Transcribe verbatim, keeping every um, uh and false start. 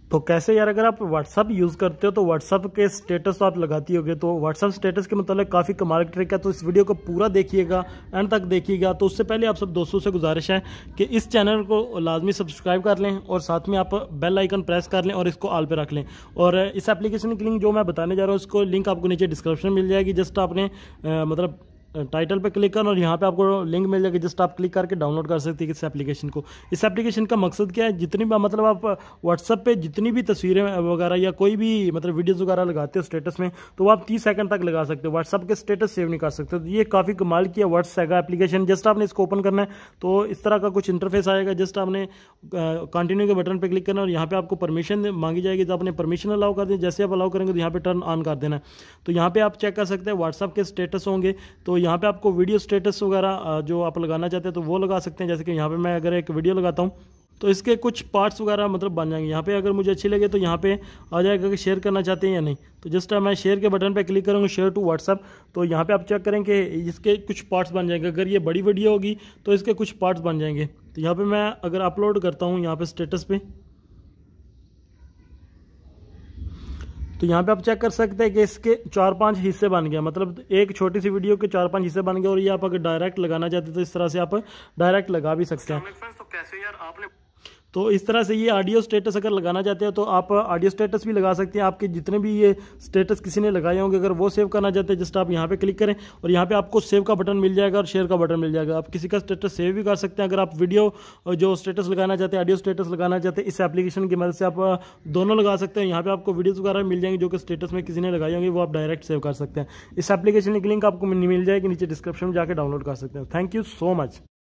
तो कैसे यार, अगर आप व्हाट्सअप यूज़ करते हो तो व्हाट्सअप के स्टेटस तो आप लगाती होगे, तो व्हाट्सअप स्टेटस के मतलब काफ़ी कमाल की ट्रिक है। तो इस वीडियो को पूरा देखिएगा, एंड तक देखिएगा। तो उससे पहले आप सब दोस्तों से गुजारिश है कि इस चैनल को लाजमी सब्सक्राइब कर लें और साथ में आप बेल आइकन प्रेस कर लें और इसको ऑल पे रख लें। और इस एप्लीकेशन की लिंक जो मैं बताने जा रहा हूँ, इसको लिंक आपको नीचे डिस्क्रिप्शन मिल जाएगी। जस्ट आपने आ, मतलब टाइटल पे क्लिक करना और यहाँ पे आपको लिंक मिल जाएगी, जस्ट आप क्लिक करके डाउनलोड कर सकते हैं इस एप्लीकेशन को। इस एप्लीकेशन का मकसद क्या है, जितनी भी मतलब आप व्हाट्सएप पे जितनी भी तस्वीरें वगैरह या कोई भी मतलब वीडियोस वगैरह लगाते हो स्टेटस में, तो वो आप तीस सेकंड तक लगा सकते हो। व्हाट्सएप के स्टेटस सेव नहीं कर सकते। तो ये काफ़ी कमाल की है व्हाट्सएप एप्लीकेशन। जस्ट आपने इसको ओपन करना है तो इस तरह का कुछ इंटरफेस आएगा। जस्ट आपने कंटिन्यू के बटन पर क्लिक करना और यहाँ पर आपको परमिशन मांगी जाएगी, तो आपने परमिशन अलाउ कर दें। जैसे आप अलाउ करेंगे तो यहाँ पर टर्न ऑन कर देना। तो यहाँ पर आप चेक कर सकते हैं व्हाट्सएप के स्टेटस होंगे। तो यहाँ पे आपको वीडियो स्टेटस वगैरह जो आप लगाना चाहते हैं तो वो लगा सकते हैं। जैसे कि यहाँ पे मैं अगर एक वीडियो लगाता हूँ तो इसके कुछ पार्ट्स वगैरह मतलब बन जाएंगे। यहाँ पे अगर मुझे अच्छी लगे तो यहाँ पे आ जाएगा कि शेयर करना चाहते हैं या नहीं। तो जस्ट मैं शेयर के बटन पे क्लिक करूँगा, शेयर टू व्हाट्सएप। तो यहाँ पे आप चेक करें कि इसके कुछ पार्ट्स बन जाएंगे। अगर ये बड़ी वीडियो होगी तो इसके कुछ पार्ट्स बन जाएंगे। तो यहाँ पर मैं अगर अपलोड करता हूँ यहाँ पर स्टेटस पे, तो यहाँ पे आप चेक कर सकते हैं कि इसके चार पांच हिस्से बन गया। मतलब एक छोटी सी वीडियो के चार पांच हिस्से बन गए। और ये आप अगर डायरेक्ट लगाना चाहते हैं तो इस तरह से आप डायरेक्ट लगा भी सकते हैं। तो कैसे यार आपने तो इस तरह से ये ऑडियो स्टेटस अगर लगाना चाहते हो तो आप ऑडियो स्टेटस भी लगा सकते हैं। आपके जितने भी ये स्टेटस किसी ने लगाए होंगे, अगर वो सेव करना चाहते हैं, जस्ट आप यहाँ पे क्लिक करें और यहाँ पे आपको सेव का बटन मिल जाएगा और शेयर का बटन मिल जाएगा। आप किसी का स्टेटस सेव भी कर सकते हैं। अगर आप वीडियो जो स्टेटस लगाना चाहते हैं, ऑडियो स्टेटस लगाना चाहते हैं, इस एप्लीकेशन की मदद से आप दोनों लगा सकते हैं। यहाँ पे आपको वीडियोज़ वगैरह मिल जाएंगे जो कि स्टेटस में किसी ने लगाई होंगी, वो आप डायरेक्ट सेव कर सकते हैं। इस एप्लीकेशन की लिंक आपको मिल जाएगी नीचे डिस्क्रिप्शन में, जाकर डाउनलोड कर सकते हैं। Thank you so much.